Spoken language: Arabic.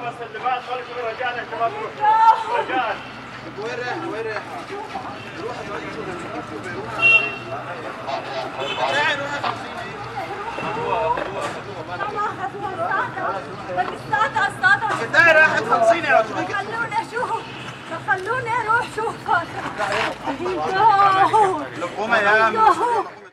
بس اللي بعد خالص رجعنا انت ما تروح. رجعنا. وين رايحة؟ وين رايحة؟ روح فتاة راحت 50 يا رجل. خلوني اشوف خلوني اروح شوف. لقومة يا